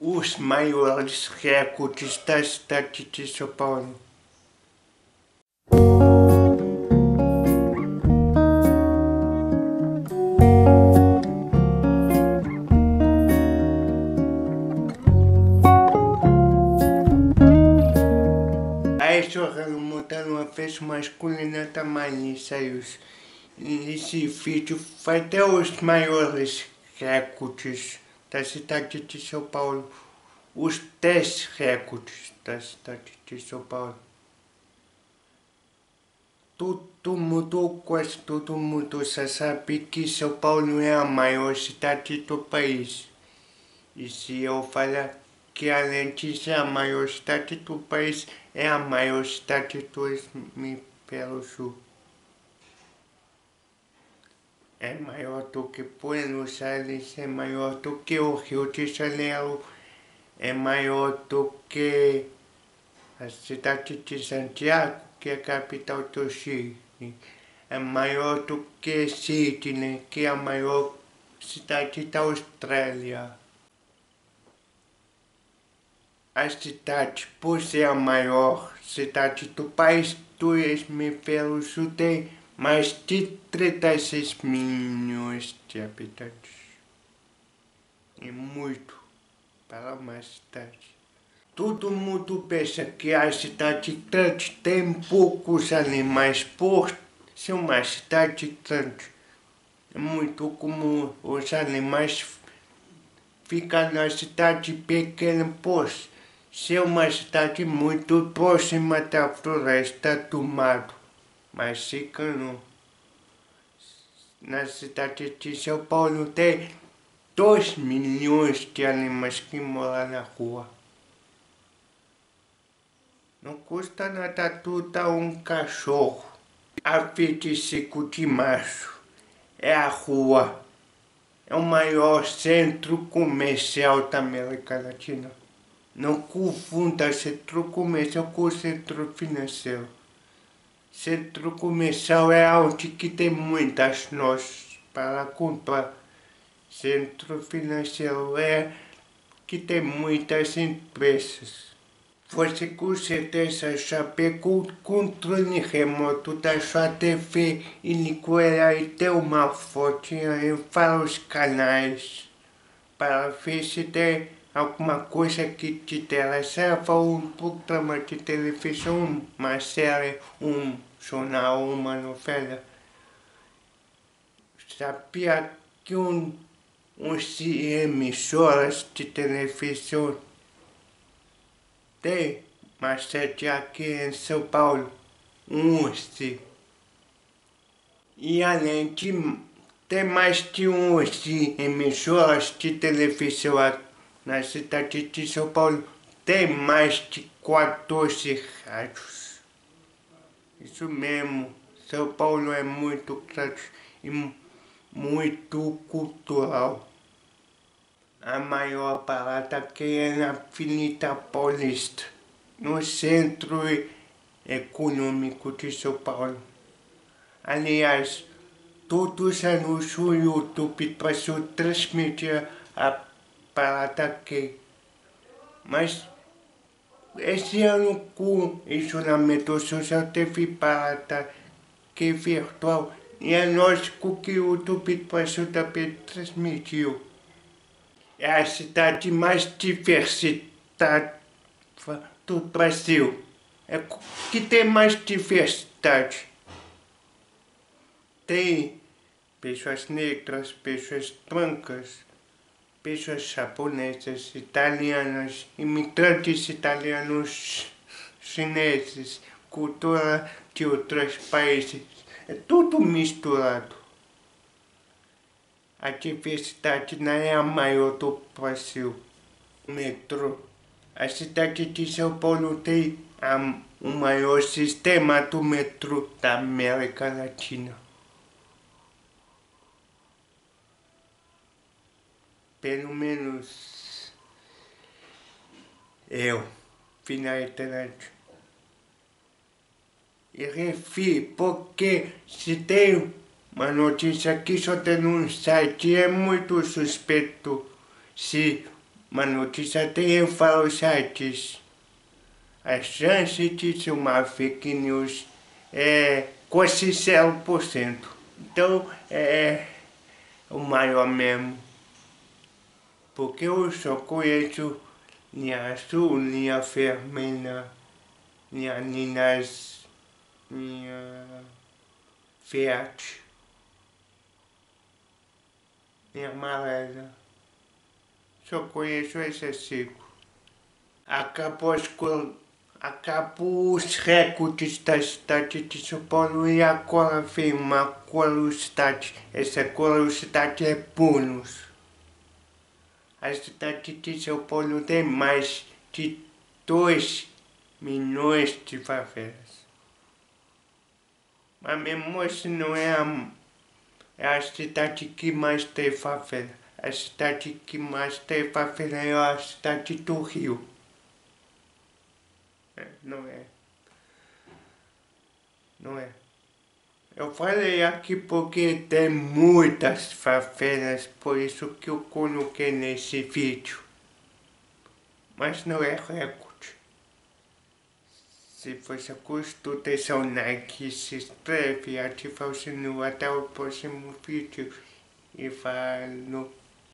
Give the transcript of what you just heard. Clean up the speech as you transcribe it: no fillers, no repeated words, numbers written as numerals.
os maiores recordes da cidade de São Paulo. A Jornal montaram uma festa masculina também, ensaios. Esse vídeo vai ter os maiores recordes da cidade de São Paulo. Os 10 recordes da cidade de São Paulo. Quase todo mundo já sabe que São Paulo é a maior cidade do país. E se eu falar que além de ser a maior cidade do país, é a maior cidade do Hemisfério Sul. É maior do que Buenos Aires, é maior do que o Rio de Janeiro, é maior do que a cidade de Santiago, que é a capital do Chile. É maior do que Sydney, que é a maior cidade da Austrália. A cidade, por ser a maior cidade do país do Hemisfério Sul, tem mais de 36 milhões de habitantes. É muito para uma cidade. Todo mundo pensa que a cidade grande tem poucos animais por ser uma cidade grande. É muito comum os animais ficar na cidade pequena por ser uma cidade muito próxima da floresta do mato. Mas ficando na cidade de São Paulo tem 2 milhões de animais que moram na rua. Não custa nada tu dar um cachorro. A 25 de março é a rua. É o maior centro comercial da América Latina. Não confunda centro comercial com centro financeiro. Centro comercial é onde que tem muitas lojas para comprar. Centro financeiro é que tem muitas empresas. Você com certeza já pegou o controle remoto da sua TV e ligou ela e deu uma fotinha em vários canais para ver se tem alguma coisa que te interessa, um programa de televisão, uma série, um jornal, uma novela. Sabia que uns emissoras de televisão tem uma sede aqui em São Paulo, 11. E além de ter mais de 11 emissoras de televisão na cidade de São Paulo, tem mais de 14 rádios. Isso mesmo, São Paulo é muito grande e muito cultural. A maior parada que é na Avenida Paulista, no centro econômico de São Paulo. Aliás, todos os anos o YouTube passou a transmitir a parada aqui. Mas esse ano com isolamento social teve parada que virtual. E é lógico que o YouTube passou também transmitiu. É a cidade mais diversificada do Brasil. É que tem mais diversidade. Tem pessoas negras, pessoas brancas, pessoas japonesas, italianas, imigrantes italianos, chineses, cultura de outros países. É tudo misturado. A diversidade não é a maior do Brasil. O metrô. A cidade de São Paulo tem o maior sistema do metrô da América Latina. Pelo menos eu vi na internet. E refi, porque se tem uma notícia que só tem num site, é muito suspeito se uma notícia tem falsities. A chance de ser uma fake news é quase 0%. Então é o maior mesmo. Porque eu só conheço linha azul, linha vermelha, linha Ninas, linha Fiat, linha amarela. Só conheço essas 5. Acabou os recordes da cidade de São Paulo e agora vem uma curiosidade. Essa curiosidade é bônus. A cidade de São Paulo tem mais de 2 milhões de favelas. Mas mesmo assim não é a cidade que mais tem favela. A cidade que mais tem favela é a cidade do Rio. Não é. Não é. Eu falei aqui porque tem muitas favelas, por isso que eu coloquei nesse vídeo. Mas não é recorde. Se você gostou, deixa o like, se inscreve e ativa o sininho. Até o próximo vídeo. E falou.